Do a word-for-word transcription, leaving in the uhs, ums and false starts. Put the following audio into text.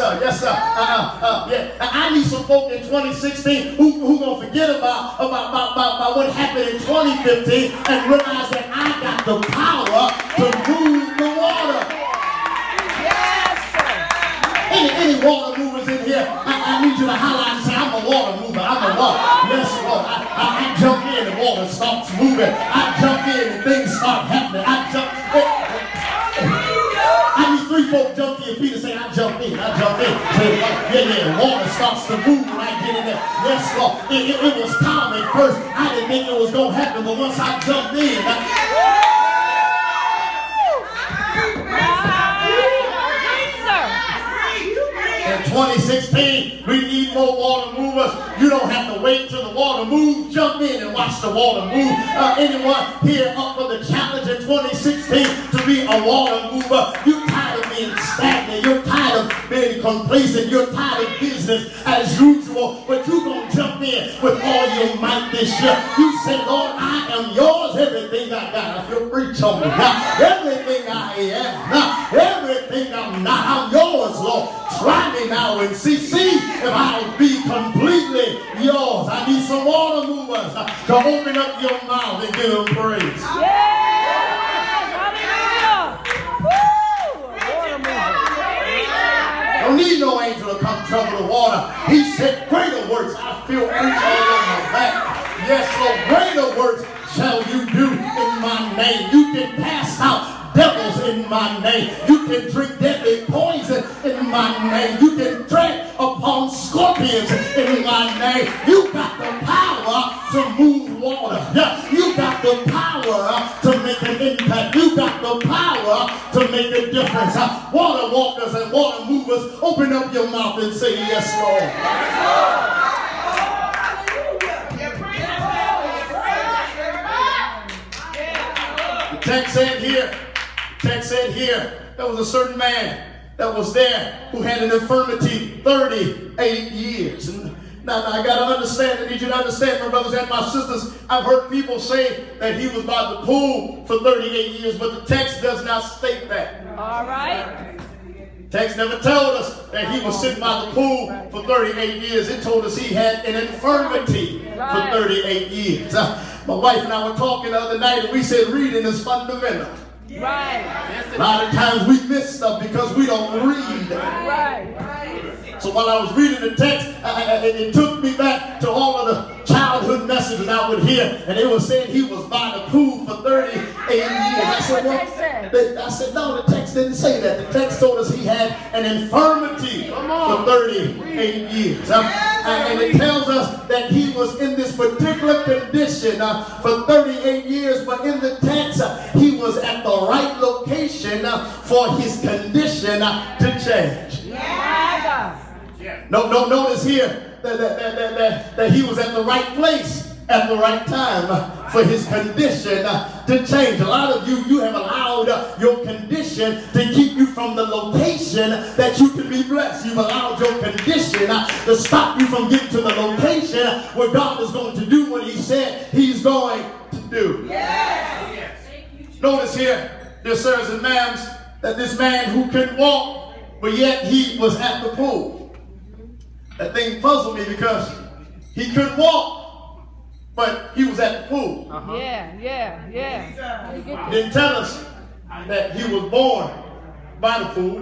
sir. Yes, sir. Uh, uh, yeah. I need some folk in twenty sixteen who who gonna forget about about, about, about, about what happened in twenty fifteen and realize that I got the power to move the water. Yes, sir. Any, any water movers in here? I, I need you to highlight and say, I'm a water mover. I'm a water. Yes, Lord. I, I, I jump in and water starts moving. I jump in and things start happening. I jump. I need three folk jump in. Peter say, I jump in. I jump in. Say, yeah, yeah. Water starts to move when I get in there. Yes, Lord. It, it, it was calm at first. I didn't think it was going to happen, but once I jumped in, I, in twenty sixteen, we need more water movers. You don't have to wait till the water moves. Jump in and watch the water move. Uh, anyone here up for the challenge in twenty sixteen to be a water mover? You're tired of being stagnant. You're tired of being complacent. You're tired of business as usual. But you're going to jump in with all your might this year. You say, Lord, I am yours. Everything I got. I feel preach on me. Now, everything I am. Now, everything I'm not. I'm yours, Lord. Try me now and see, see if I'll be completely yours. I need some water movers uh, to open up your mouth and give them praise. Yes! Hallelujah! Woo! Water mover. Don't need no angel to come trouble the water. He said, greater works. I feel preach all over my back. Yes, Lord, greater works shall you do in my name. You can pass out devils in my name. You can drink deadly poison in my name. You can tread upon scorpions in my name. You got the power to move water. Yeah, you got the power to make an impact. You got the power to make a difference. Uh, water walkers and water movers, open up your mouth and say, yes, Lord. Yes, Lord. The text said here, text said here, there was a certain man that was there who had an infirmity thirty-eight years. And now, now I got to understand, I need you to understand, my brothers and my sisters, I've heard people say that he was by the pool for thirty-eight years, but the text does not state that. All right. Text never told us that he was sitting by the pool for thirty-eight years. It told us he had an infirmity for thirty-eight years. Uh, my wife and I were talking the other night, and we said reading is fundamental. Right. A lot of times we miss stuff because we don't read. Right. So while I was reading the text, I, I, it took me back to all of the childhood messages I would hear, and they were saying he was by the pool for thirty-eight years. I said, well, they, I said, no, the text didn't say that. The text told us he had an infirmity for thirty-eight years. Um, and it tells us that he was in this particular condition uh, for thirty-eight years, but in the text, uh, he was at the right location uh, for his condition uh, to change. Yeah. No, no, notice here that, that, that, that, that, that he was at the right place at the right time uh, for his condition uh, to change. A lot of you, you have allowed uh, your condition to keep you from the location that you can be blessed. You've allowed your condition uh, to stop you from getting to the location where God is going to do what he said he's going to do. Yes. Yes. Notice here, dear sirs and ma'ams, that this man who couldn't walk, but yet he was at the pool. That thing puzzled me because he couldn't walk, but he was at the pool. Uh-huh. Yeah, yeah, yeah. Didn't tell us that he was born by the pool.